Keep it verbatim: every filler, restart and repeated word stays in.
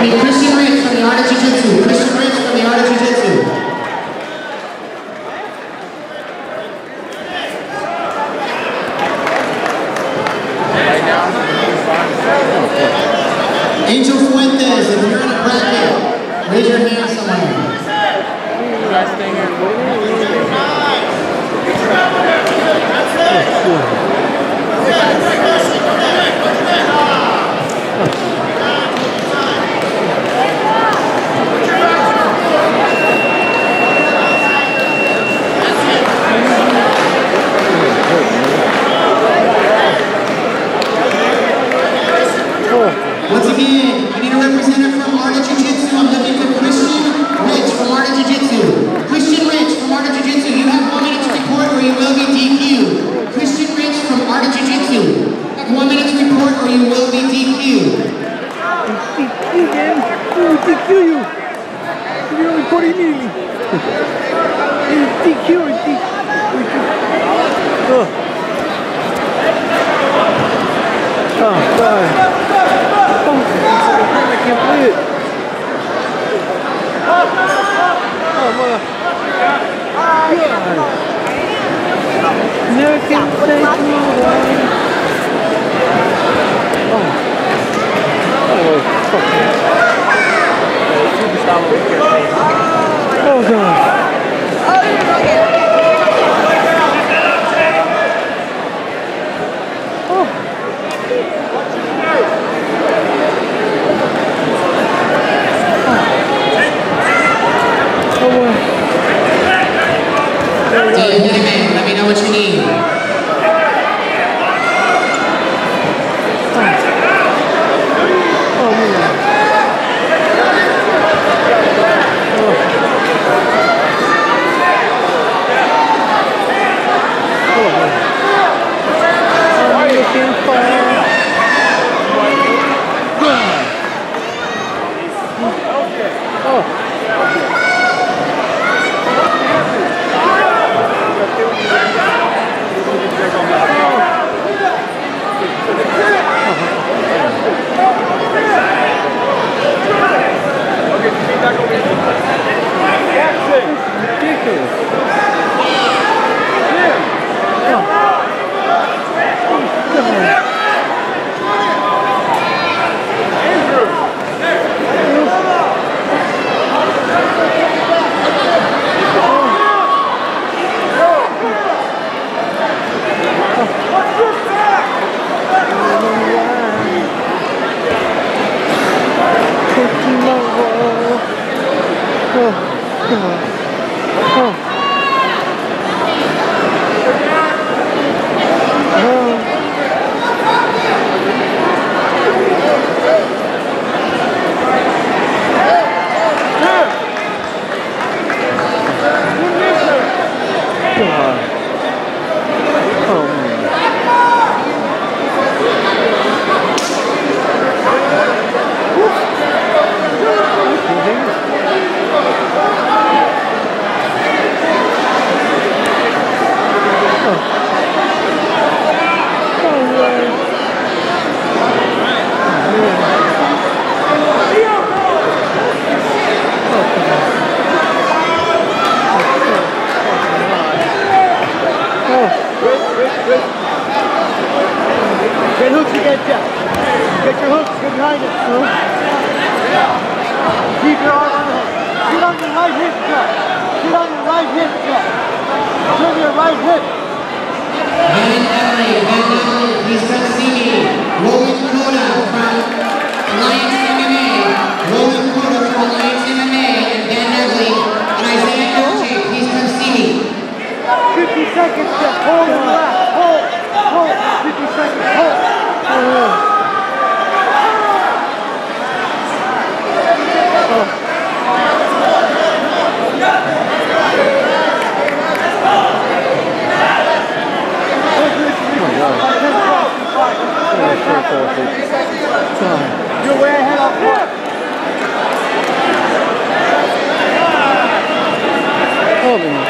need Christian Rich from the Art of Jiu-Jitsu. Christian Rich from the Art of Jiu-Jitsu. Angel Fuentes, if you're in a bracket, raise your hand somewhere. You guys stay here. Once again, I need a representative from Art of Jiu-Jitsu. I'm looking for Christian Rich from Art of Jiu-Jitsu. Christian Rich from Art of Jiu-Jitsu. You have one minute to report or you will be D Q'd. Christian Rich from Art of Jiu-Jitsu. Have one minute to report or you will be D Q'd. D Q, man. We will D Q you. We will report immediately. D Q or D Q. Oh. Oh, God. I can't believe it. Oh, mother. God. Never can say no one. Oh. Oh, fuck. Oh, God. Let me know what you need. Oh, man. Get hooks again, Jeff. Get your hooks, get behind it. Keep your arm on the hook. Get on your right hip, Jeff. Get on your right hip, Jeff. Turn your right hip. Ben Ellie, Ben Ellie, please come see me. Roland Coda from Alliance M M A. Roland Coda from Alliance M M A and Ben Ellie and Isaiah Noche, please come see me. fifty seconds, Jeff. Hold and relax. Hold. Hold. fifty seconds. Hold. Oh. You're way ahead of one. Oh, man.